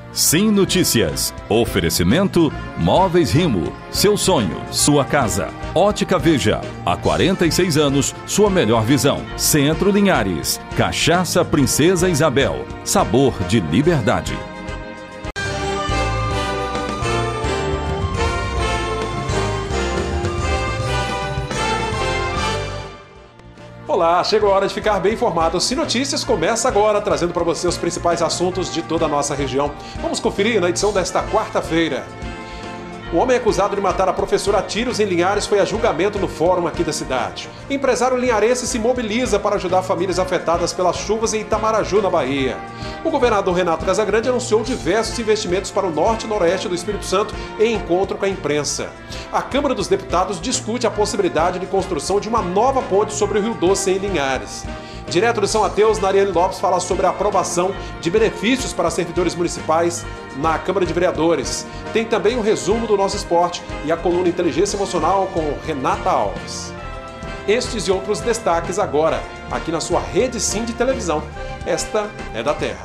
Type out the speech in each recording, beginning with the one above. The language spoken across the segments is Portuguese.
Sim Notícias. Oferecimento Móveis Rimo. Seu sonho, sua casa. Ótica Veja. Há 46 anos, sua melhor visão. Centro Linhares. Cachaça Princesa Isabel. Sabor de liberdade. Olá, chegou a hora de ficar bem informado. O Sim Notícias começa agora, trazendo para você os principais assuntos de toda a nossa região. Vamos conferir na edição desta quarta-feira. O homem acusado de matar a professora a tiros em Linhares foi a julgamento no fórum aqui da cidade. O empresário linharense se mobiliza para ajudar famílias afetadas pelas chuvas em Itamaraju, na Bahia. O governador Renato Casagrande anunciou diversos investimentos para o norte e noroeste do Espírito Santo em encontro com a imprensa. A Câmara dos Deputados discute a possibilidade de construção de uma nova ponte sobre o Rio Doce em Linhares. Direto de São Mateus, Nariane Lopes fala sobre a aprovação de benefícios para servidores municipais na Câmara de Vereadores. Tem também o resumo do nosso esporte e a coluna Inteligência Emocional com Renata Alves. Estes e outros destaques agora, aqui na sua Rede Sim de televisão. Esta é da Terra.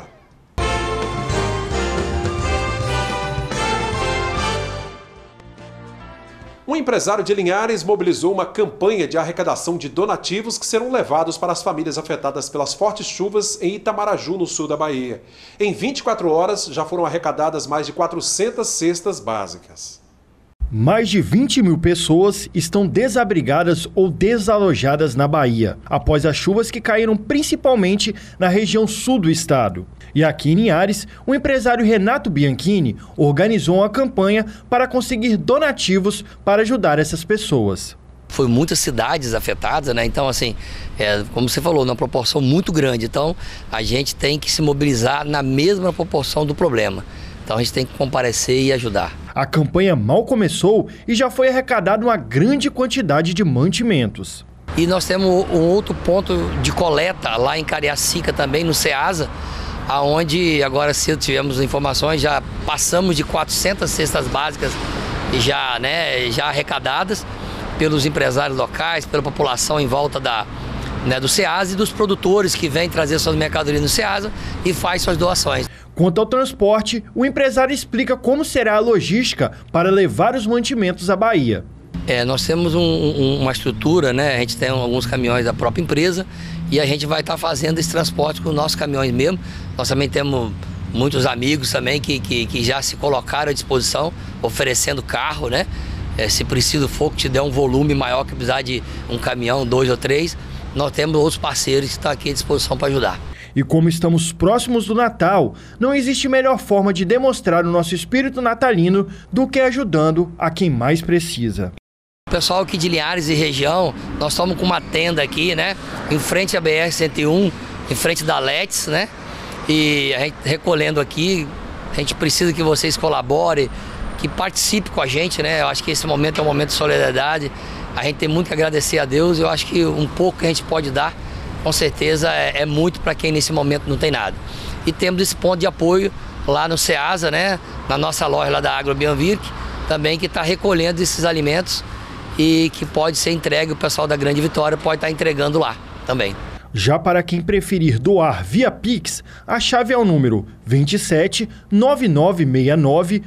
Um empresário de Linhares mobilizou uma campanha de arrecadação de donativos que serão levados para as famílias afetadas pelas fortes chuvas em Itamaraju, no sul da Bahia. Em 24 horas, já foram arrecadadas mais de 400 cestas básicas. Mais de 20 mil pessoas estão desabrigadas ou desalojadas na Bahia, após as chuvas que caíram principalmente na região sul do estado. E aqui em Linhares, o empresário Renato Bianchini organizou uma campanha para conseguir donativos para ajudar essas pessoas. Foi muitas cidades afetadas, né? Então, assim, como você falou, numa proporção muito grande. Então, a gente tem que se mobilizar na mesma proporção do problema. Então, a gente tem que comparecer e ajudar. A campanha mal começou e já foi arrecadada uma grande quantidade de mantimentos. E nós temos um outro ponto de coleta lá em Cariacica também, no Ceasa, aonde agora cedo tivemos informações, já passamos de 400 cestas básicas já arrecadadas pelos empresários locais, pela população em volta do Ceasa e dos produtores que vêm trazer suas mercadorias no Ceasa e faz suas doações. Quanto ao transporte, o empresário explica como será a logística para levar os mantimentos à Bahia. Nós temos uma estrutura, né? A gente tem alguns caminhões da própria empresa e a gente vai estar fazendo esse transporte com os nossos caminhões mesmo. Nós também temos muitos amigos também que já se colocaram à disposição, oferecendo carro, né? Se preciso for que te der um volume maior que precisar de um caminhão, 2 ou 3, nós temos outros parceiros que estão aqui à disposição para ajudar. E como estamos próximos do Natal, não existe melhor forma de demonstrar o nosso espírito natalino do que ajudando a quem mais precisa. Pessoal aqui de Linhares e região, nós estamos com uma tenda aqui, né? Em frente à BR-101, em frente da Let's, né? E a gente recolhendo aqui, a gente precisa que vocês colaborem, que participem com a gente, né? Eu acho que esse momento é um momento de solidariedade. A gente tem muito que agradecer a Deus. Eu acho que um pouco que a gente pode dar, com certeza, é muito para quem nesse momento não tem nada. E temos esse ponto de apoio lá no Ceasa, né? Na nossa loja lá da Agrobianvirk, também que está recolhendo esses alimentos e que pode ser entregue, o pessoal da Grande Vitória pode estar entregando lá também. Já para quem preferir doar via Pix, a chave é o número 27 9969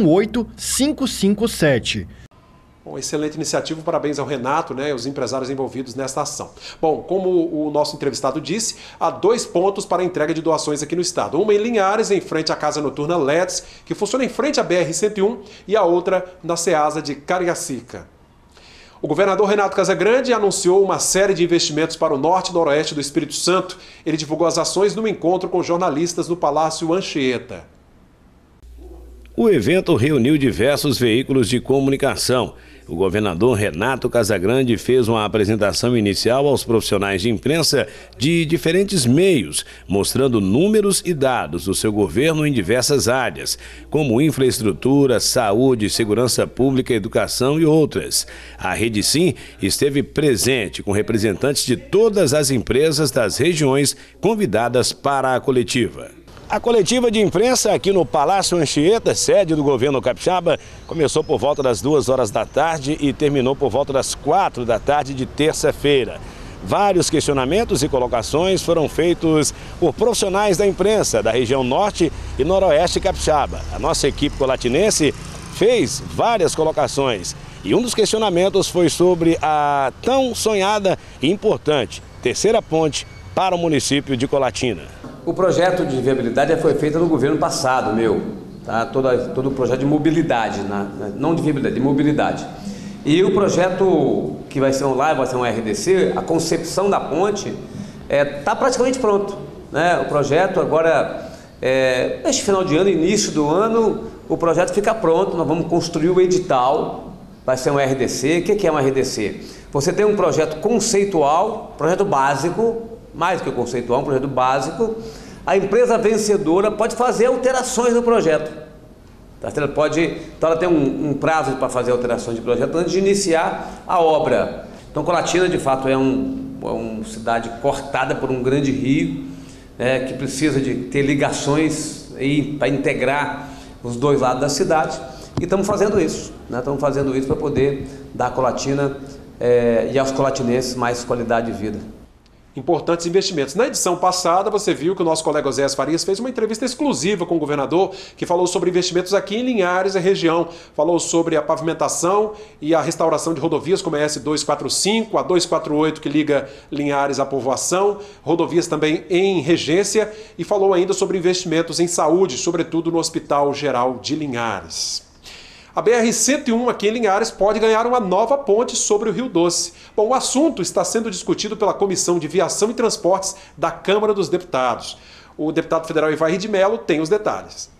18557. Bom, excelente iniciativa, parabéns ao Renato, né, e os empresários envolvidos nesta ação. Bom, como o nosso entrevistado disse, há 2 pontos para a entrega de doações aqui no estado. Uma em Linhares, em frente à Casa Noturna Let's, que funciona em frente à BR-101, e a outra na Ceasa de Cariacica. O governador Renato Casagrande anunciou uma série de investimentos para o norte e noroeste do Espírito Santo. Ele divulgou as ações num encontro com jornalistas no Palácio Anchieta. O evento reuniu diversos veículos de comunicação. O governador Renato Casagrande fez uma apresentação inicial aos profissionais de imprensa de diferentes meios, mostrando números e dados do seu governo em diversas áreas, como infraestrutura, saúde, segurança pública, educação e outras. A Rede Sim esteve presente com representantes de todas as empresas das regiões convidadas para a coletiva. A coletiva de imprensa aqui no Palácio Anchieta, sede do governo capixaba, começou por volta das 2 horas da tarde e terminou por volta das 4 da tarde de terça-feira. Vários questionamentos e colocações foram feitos por profissionais da imprensa da região norte e noroeste capixaba. A nossa equipe colatinense fez várias colocações e um dos questionamentos foi sobre a tão sonhada e importante terceira ponte para o município de Colatina. O projeto de viabilidade foi feito no governo passado, tá? Todo o projeto de mobilidade, não de viabilidade, de mobilidade. E o projeto que vai ser vai ser um RDC, a concepção da ponte está praticamente pronto, né? O projeto agora, neste final de ano, início do ano, o projeto fica pronto, nós vamos construir o edital, vai ser um RDC. O que é um RDC? Você tem um projeto conceitual, projeto básico, mais que o conceitual, um projeto básico. A empresa vencedora pode fazer alterações no projeto. Então ela tem um prazo para fazer alterações de projeto antes de iniciar a obra. Então Colatina, de fato, é uma cidade cortada por um grande rio, que precisa de ter ligações para integrar os dois lados da cidade. E estamos fazendo isso, Estamos fazendo isso para poder dar à Colatina e aos colatinenses mais qualidade de vida. Importantes investimentos. Na edição passada, você viu que o nosso colega Oséias Farias fez uma entrevista exclusiva com o governador, que falou sobre investimentos aqui em Linhares e região. Falou sobre a pavimentação e a restauração de rodovias, como a S245, a 248, que liga Linhares à povoação, rodovias também em regência, e falou ainda sobre investimentos em saúde, sobretudo no Hospital Geral de Linhares. A BR-101 aqui em Linhares pode ganhar uma nova ponte sobre o Rio Doce. Bom, o assunto está sendo discutido pela Comissão de Viação e Transportes da Câmara dos Deputados. O deputado federal Ivair de Mello tem os detalhes.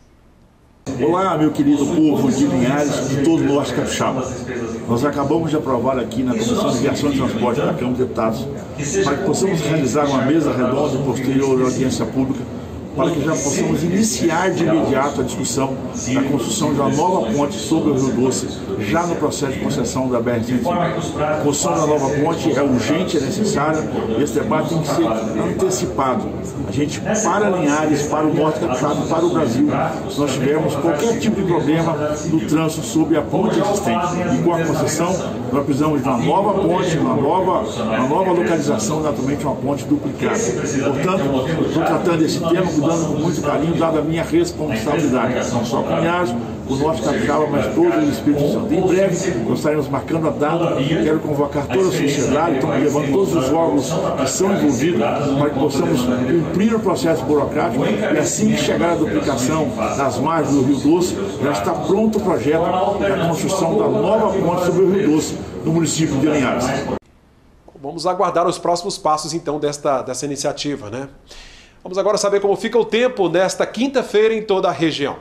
Olá, meu querido povo de Linhares e de todo o norte capixaba. Nós acabamos de aprovar aqui na Comissão de Viação e Transporte da Câmara dos Deputados para que possamos realizar uma mesa redonda e posterior audiência pública para que já possamos iniciar de imediato a discussão da construção de uma nova ponte sobre o Rio Doce, já no processo de concessão da BR-101. A construção da nova ponte é urgente, é necessária, e esse debate tem que ser antecipado. A gente, para Linhares, para o norte capixaba, para o Brasil, se nós tivermos qualquer tipo de problema no trânsito sobre a ponte existente. E com a concessão, nós precisamos de uma nova ponte, uma nova localização, naturalmente uma ponte duplicada. Portanto, estou tratando esse tema cuidando com muito carinho, dada a minha responsabilidade, não só com Linhares, o norte capixaba, mas todo o Espírito Santo. Em breve, nós estaremos marcando a data, quero convocar toda a sociedade, estamos levando todos os órgãos que são envolvidos para que possamos cumprir o processo burocrático e assim que chegar a duplicação das margens do Rio Doce, já está pronto o projeto da construção da nova ponte sobre o Rio Doce, no município de Linhares. Vamos aguardar os próximos passos, então, dessa iniciativa, né? Vamos agora saber como fica o tempo nesta quinta-feira em toda a região.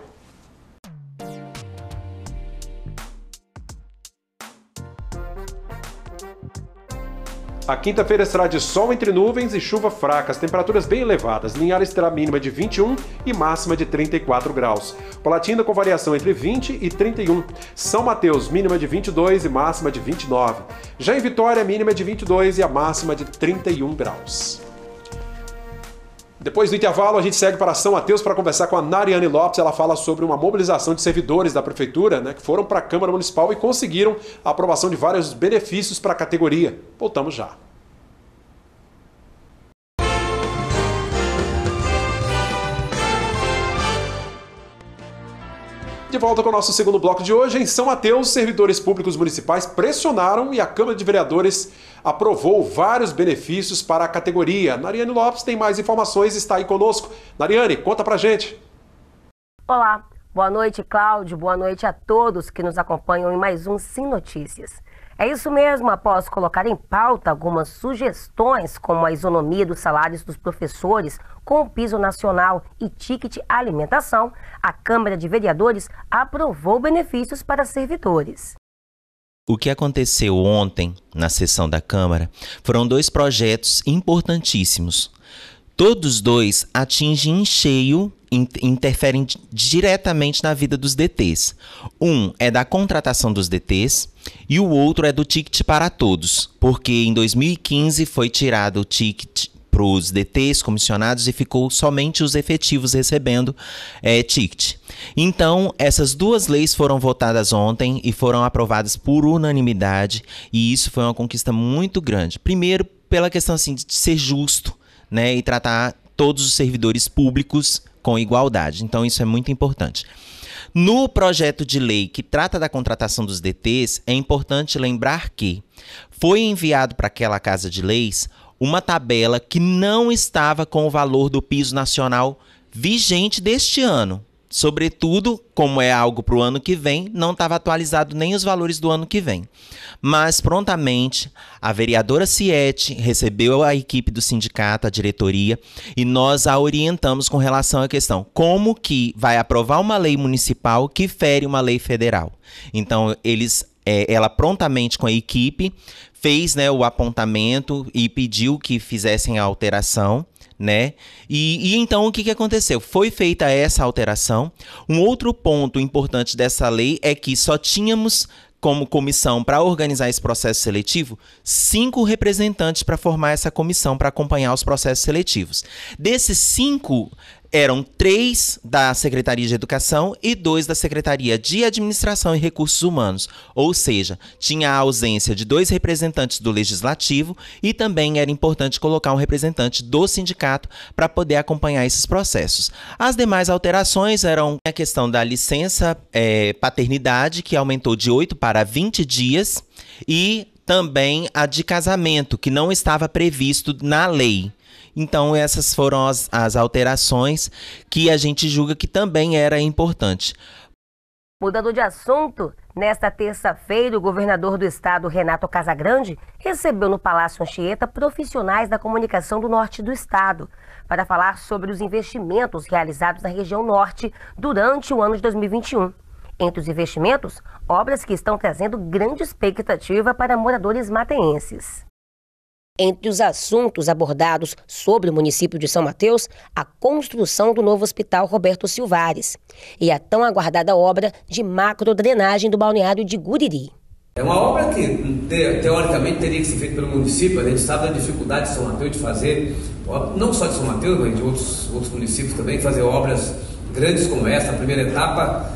A quinta-feira será de sol entre nuvens e chuva fraca, as temperaturas bem elevadas. Linhares terá mínima de 21 e máxima de 34 graus. Colatina com variação entre 20 e 31. São Mateus, mínima de 22 e máxima de 29. Já em Vitória, mínima de 22 e a máxima de 31 graus. Depois do intervalo, a gente segue para São Mateus para conversar com a Nariane Lopes. Ela fala sobre uma mobilização de servidores da Prefeitura, que foram para a Câmara Municipal e conseguiram a aprovação de vários benefícios para a categoria. Voltamos já. De volta com o nosso segundo bloco de hoje. Em São Mateus, servidores públicos municipais pressionaram e a Câmara de Vereadores aprovou vários benefícios para a categoria. Nariane Lopes tem mais informações e está aí conosco. Nariane, conta pra gente. Olá, boa noite, Cláudio, boa noite a todos que nos acompanham em mais um Sim Notícias. É isso mesmo, após colocar em pauta algumas sugestões, como a isonomia dos salários dos professores com o piso nacional e ticket alimentação, a Câmara de Vereadores aprovou benefícios para servidores. O que aconteceu ontem na sessão da Câmara foram dois projetos importantíssimos. Todos dois atingem em cheio, interferem diretamente na vida dos DTs. Um é da contratação dos DTs e o outro é do ticket para todos, porque em 2015 foi tirado o ticket para os DTs comissionados e ficou somente os efetivos recebendo ticket. Então, essas duas leis foram votadas ontem e foram aprovadas por unanimidade, e isso foi uma conquista muito grande. Primeiro, pela questão assim, de ser justo, né, e tratar todos os servidores públicos com igualdade. Então isso é muito importante. No projeto de lei que trata da contratação dos DTs, é importante lembrar que foi enviado para aquela Casa de Leis uma tabela que não estava com o valor do piso nacional vigente deste ano. Sobretudo, como é algo para o ano que vem, não estava atualizado nem os valores do ano que vem. Mas, prontamente, a vereadora Siete recebeu a equipe do sindicato, a diretoria, e nós a orientamos com relação à questão. Como que vai aprovar uma lei municipal que fere uma lei federal? Então, ela prontamente com a equipe fez, né, o apontamento e pediu que fizessem a alteração, né? E então o que aconteceu? Foi feita essa alteração. Um outro ponto importante dessa lei é que só tínhamos como comissão para organizar esse processo seletivo 5 representantes para formar essa comissão para acompanhar os processos seletivos. Desses 5, eram 3 da Secretaria de Educação e 2 da Secretaria de Administração e Recursos Humanos. Ou seja, tinha a ausência de 2 representantes do Legislativo e também era importante colocar um representante do sindicato para poder acompanhar esses processos. As demais alterações eram a questão da licença paternidade, que aumentou de 8 para 20 dias, e também a de casamento, que não estava previsto na lei. Então, essas foram as alterações que a gente julga que também era importante. Mudando de assunto, nesta terça-feira, o governador do estado, Renato Casagrande, recebeu no Palácio Anchieta profissionais da comunicação do norte do estado para falar sobre os investimentos realizados na região norte durante o ano de 2021. Entre os investimentos, obras que estão trazendo grande expectativa para moradores mateenses. Entre os assuntos abordados sobre o município de São Mateus, a construção do novo Hospital Roberto Silvares e a tão aguardada obra de macrodrenagem do balneário de Guriri. É uma obra que, teoricamente, teria que ser feita pelo município. A gente sabe da dificuldade de São Mateus de fazer, não só de São Mateus, mas de outros municípios também, fazer obras grandes como essa. A primeira etapa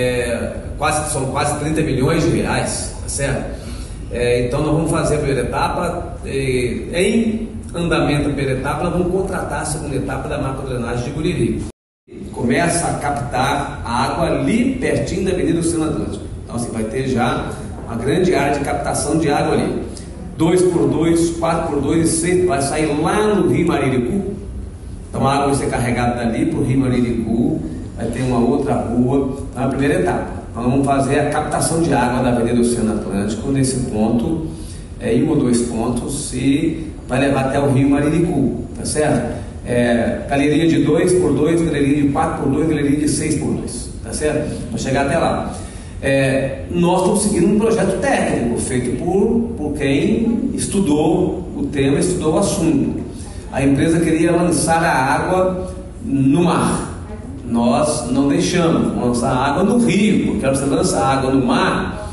são quase 30 milhões de reais, tá certo? Então nós vamos fazer a primeira etapa, em andamento a primeira etapa, nós vamos contratar a segunda etapa da macrodrenagem de Guriri. Começa a captar a água ali pertinho da Avenida Oceano Atlântico. Então assim, vai ter já uma grande área de captação de água ali. 2x2, 4x2 e 6, vai sair lá no Rio Mariricu. Então a água vai ser carregada dali para o Rio Mariricu, vai ter uma outra rua na primeira etapa. Nós vamos fazer a captação de água da Avenida Oceano Atlântico nesse ponto, em 1 ou 2 pontos, e vai levar até o Rio Mariricu, tá certo? Galeria de 2x2, galeria de 4x2, galeria de 6x2, tá certo? Para chegar até lá. Nós estamos seguindo um projeto técnico feito por quem estudou o tema, estudou o assunto. A empresa queria lançar a água no mar. Nós não deixamos, vamos lançar água no rio, porque quando você lança água no mar,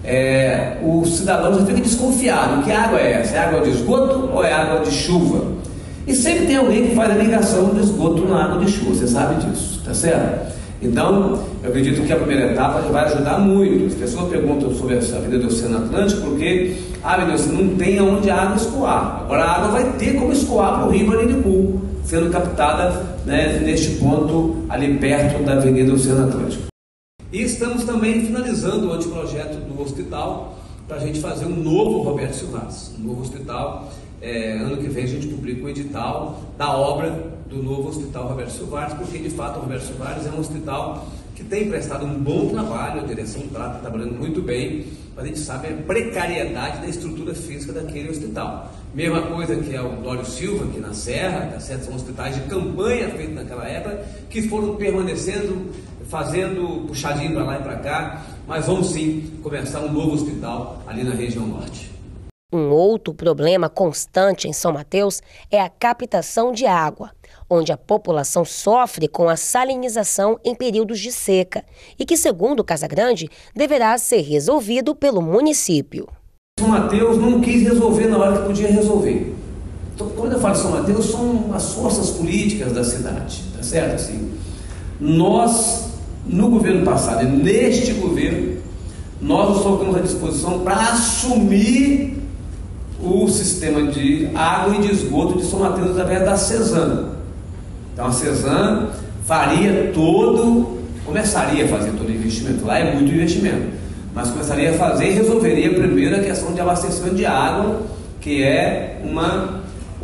o cidadão já fica desconfiado. Que água é essa? É água de esgoto ou é água de chuva? E sempre tem alguém que faz a ligação do esgoto na água de chuva, você sabe disso, tá certo? Então, eu acredito que a primeira etapa vai ajudar muito. As pessoas perguntam sobre a Avenida do Oceano Atlântico porque não tem aonde a água escoar. Agora a água vai ter como escoar para o Rio Mariricu, sendo captada, né, neste ponto ali perto da Avenida Oceano Atlântico. E estamos também finalizando o anteprojeto do hospital para a gente fazer um novo Roberto Silvares, um novo hospital. Ano que vem a gente publica o edital da obra do novo Hospital Roberto Silvares, porque de fato o Roberto Silvares é um hospital que tem prestado um bom trabalho, a direção está trabalhando muito bem, mas a gente sabe a precariedade da estrutura física daquele hospital. Mesma coisa que é o Dório Silva, aqui na Serra, tá certo? São hospitais de campanha feitos naquela época, que foram permanecendo, fazendo puxadinho para lá e para cá, mas vamos sim começar um novo hospital ali na região norte. Um outro problema constante em São Mateus é a captação de água, onde a população sofre com a salinização em períodos de seca e que, segundo Casagrande, deverá ser resolvido pelo município. São Mateus não quis resolver na hora que podia resolver. Então, quando eu falo São Mateus, são as forças políticas da cidade, tá certo? Assim, nós, no governo passado e neste governo, nós nos colocamos à disposição para assumir o sistema de água e de esgoto de São Mateus através da CESAM. Então a CESAM começaria a fazer todo o investimento. Lá é muito investimento, mas começaria a fazer e resolveria primeiro a questão de abastecimento de água, que é uma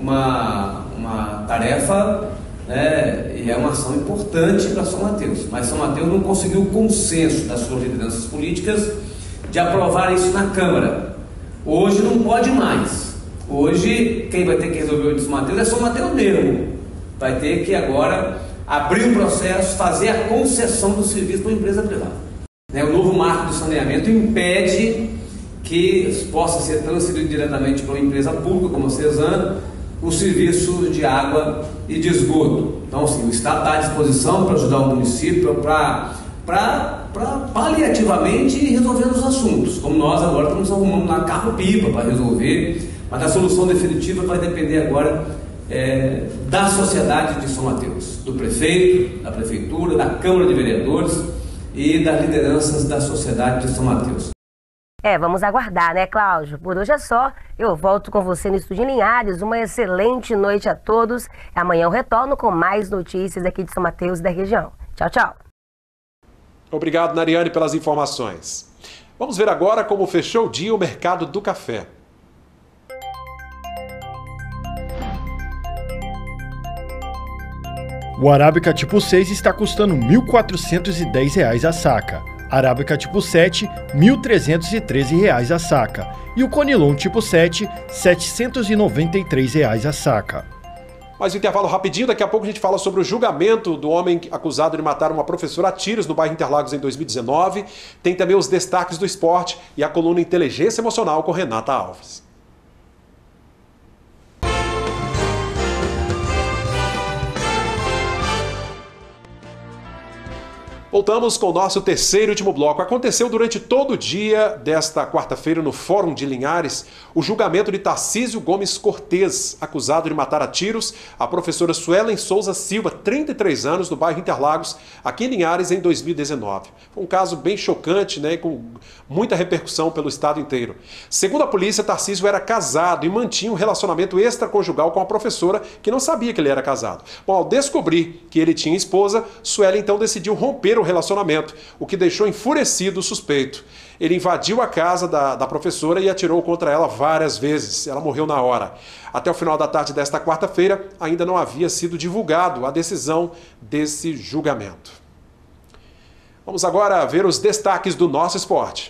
tarefa, né, e é uma ação importante para São Mateus. Mas São Mateus não conseguiu o consenso das suas lideranças políticas de aprovar isso na Câmara. Hoje não pode mais. Hoje quem vai ter que resolver o de São Mateus é São Mateus mesmo. Vai ter que agora abrir o processo, fazer a concessão do serviço para uma empresa privada. O novo marco do saneamento impede que possa ser transferido diretamente para uma empresa pública como a CESAM o serviço de água e de esgoto. Então, assim, o Estado está à disposição para ajudar o município para paliativamente resolver os assuntos, como nós agora estamos arrumando lá carro-pipa para resolver, mas a solução definitiva vai depender agora da sociedade de São Mateus, do prefeito, da prefeitura, da Câmara de Vereadores e das lideranças da sociedade de São Mateus. Vamos aguardar, né, Cláudio? Por hoje é só. Eu volto com você no Estúdio Linhares. Uma excelente noite a todos. Amanhã eu retorno com mais notícias aqui de São Mateus e da região. Tchau, tchau. Obrigado, Nariane, pelas informações. Vamos ver agora como fechou o dia o mercado do café. O Arábica tipo 6 está custando R$ 1.410 a saca. Arábica tipo 7, R$ 1.313 a saca. E o Conilon tipo 7, R$ 793 a saca. Mais um intervalo rapidinho, daqui a pouco a gente fala sobre o julgamento do homem acusado de matar uma professora a tiros no bairro Interlagos em 2019. Tem também os destaques do esporte e a coluna Inteligência Emocional com Renata Alves. Voltamos com o nosso terceiro e último bloco. Aconteceu durante todo o dia desta quarta-feira no Fórum de Linhares o julgamento de Tarcísio Gomes Cortez, acusado de matar a tiros a professora Suelen Souza Silva, 33 anos, no bairro Interlagos, aqui em Linhares, em 2019. Foi um caso bem chocante, né, com muita repercussão pelo estado inteiro. Segundo a polícia, Tarcísio era casado e mantinha um relacionamento extraconjugal com a professora, que não sabia que ele era casado. Bom, ao descobrir que ele tinha esposa, Suelen então decidiu romper o relacionamento, o que deixou enfurecido o suspeito. Ele invadiu a casa da professora e atirou contra ela várias vezes. Ela morreu na hora. Até o final da tarde desta quarta-feira, ainda não havia sido divulgado a decisão desse julgamento. Vamos agora ver os destaques do nosso esporte.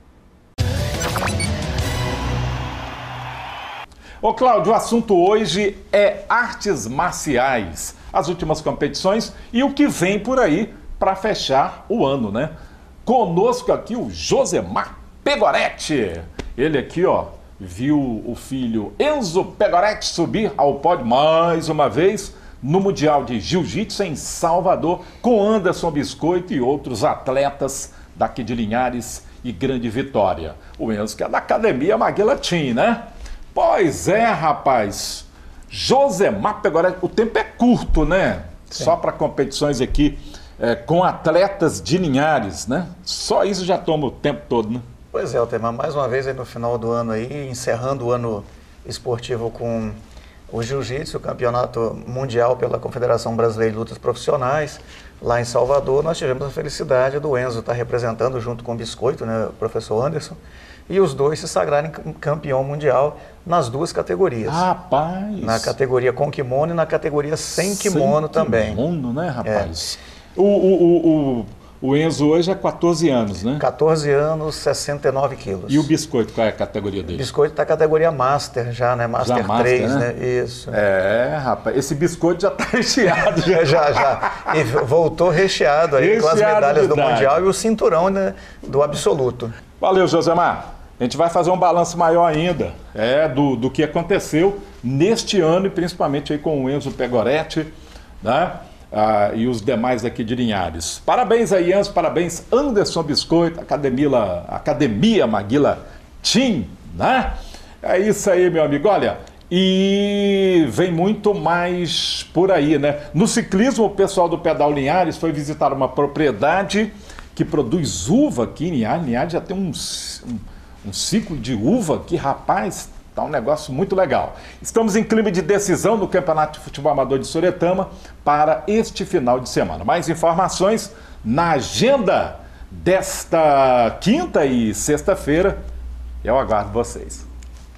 Ô Cláudio, o assunto hoje é artes marciais, as últimas competições e o que vem por aí para fechar o ano, né? Conosco aqui o Josemar Pegoretti. Ele aqui, ó, viu o filho Enzo Pegoretti subir ao pódio mais uma vez no Mundial de Jiu-Jitsu em Salvador com Anderson Biscoito e outros atletas daqui de Linhares e Grande Vitória. O Enzo que é da Academia Maguila Team, né? Pois é, rapaz. Josemar Pegoretti, o tempo é curto, né? Sim. Só para competições aqui com atletas de Linhares, né? Só isso já toma o tempo todo, né? Pois é, Altemar, mais uma vez aí no final do ano aí, encerrando o ano esportivo com o Jiu-Jitsu, o campeonato mundial pela Confederação Brasileira de Lutas Profissionais, lá em Salvador, nós tivemos a felicidade do Enzo estar representando junto com o Biscoito, né, o professor Anderson, e os dois se sagrarem campeão mundial nas duas categorias. Rapaz! Na categoria com kimono e na categoria sem kimono também. Sem kimono, né, rapaz? O Enzo hoje é 14 anos, né? 14 anos, 69 quilos. E o Biscoito, qual é a categoria dele? O Biscoito está categoria Master já, né? Master já 3, Master, né? Isso. É, rapaz, esse Biscoito já está recheado. já. E voltou recheado aí com as medalhas do Mundial e o cinturão, né, do absoluto. Valeu, Josemar. A gente vai fazer um balanço maior ainda do que aconteceu neste ano e principalmente aí com o Enzo Pegoretti, né? E os demais aqui de Linhares. Parabéns aí, Enzo, parabéns Anderson Biscoito, Academia Maguila Team, né? É isso aí, meu amigo. Olha, e vem muito mais por aí, né? No ciclismo, o pessoal do Pedal Linhares foi visitar uma propriedade que produz uva aqui em Linhares. Linhares já tem um ciclo de uva que, rapaz, Tá um negócio muito legal. Estamos em clima de decisão no Campeonato de Futebol Amador de Soretama para este final de semana. Mais informações na agenda desta quinta e sexta-feira. Eu aguardo vocês.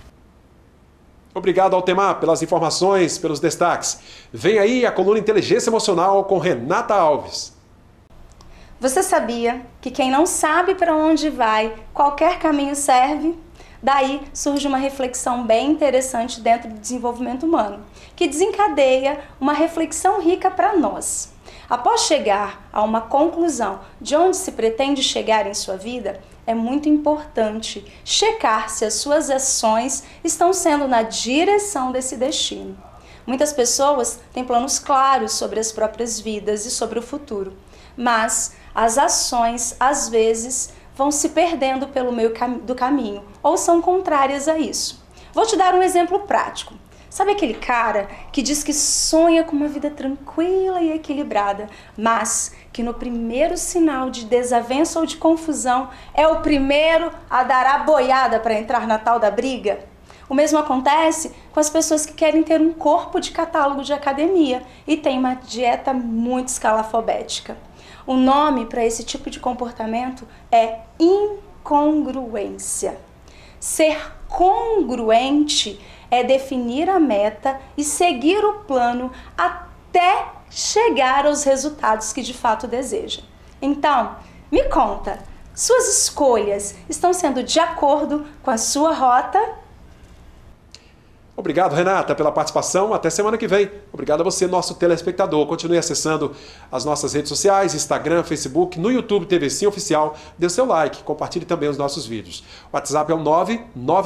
Obrigado, Altemar, pelas informações, pelos destaques. Vem aí a coluna Inteligência Emocional com Renata Alves. Você sabia que quem não sabe para onde vai, qualquer caminho serve? Daí surge uma reflexão bem interessante dentro do desenvolvimento humano, que desencadeia uma reflexão rica para nós. Após chegar a uma conclusão de onde se pretende chegar em sua vida, é muito importante checar se as suas ações estão sendo na direção desse destino. Muitas pessoas têm planos claros sobre as próprias vidas e sobre o futuro, mas as ações, às vezes, vão se perdendo pelo meio do caminho ou são contrárias a isso. Vou te dar um exemplo prático. Sabe aquele cara que diz que sonha com uma vida tranquila e equilibrada, mas que no primeiro sinal de desavença ou de confusão é o primeiro a dar a boiada para entrar na tal da briga? O mesmo acontece com as pessoas que querem ter um corpo de catálogo de academia e têm uma dieta muito escalafobética. O nome para esse tipo de comportamento é incongruência. Ser congruente é definir a meta e seguir o plano até chegar aos resultados que de fato deseja. Então, me conta, suas escolhas estão sendo de acordo com a sua rota? Obrigado, Renata, pela participação. Até semana que vem. Obrigado a você, nosso telespectador. Continue acessando as nossas redes sociais, Instagram, Facebook, no YouTube TV Sim Oficial. Dê o seu like, compartilhe também os nossos vídeos. O WhatsApp é o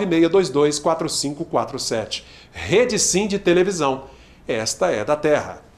996224547. Rede Sim de televisão. Esta é da Terra.